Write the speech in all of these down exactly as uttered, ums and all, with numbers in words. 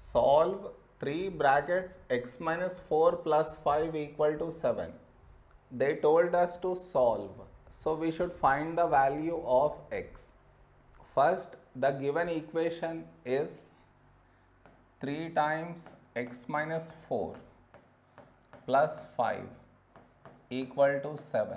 Solve three brackets x minus four plus five equal to seven. They told us to solve. So we should find the value of x. First, the given equation is three times x minus four plus five equal to seven.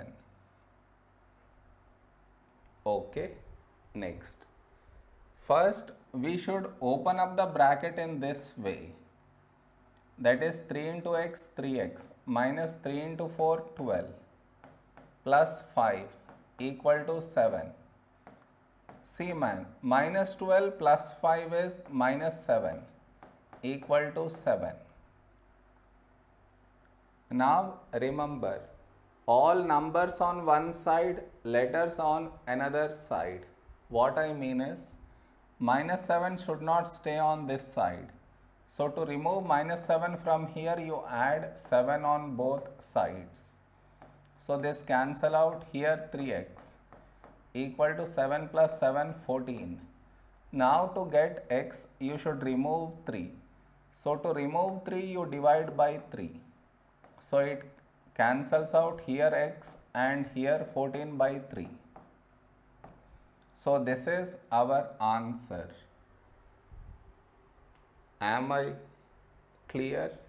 Okay, next. First, we should open up the bracket in this way. That is three into x, three x, minus three into four, twelve, plus five equal to seven. See man, minus twelve plus five is minus seven equal to seven. Now remember, all numbers on one side, letters on another side. What I mean is, minus seven should not stay on this side. So to remove minus seven from here, you add seven on both sides. So this cancel out, here three x equal to seven plus seven, fourteen. Now to get x, you should remove three. So to remove three, you divide by three. So it cancels out, here x and here fourteen by three. So this is our answer. Am I clear?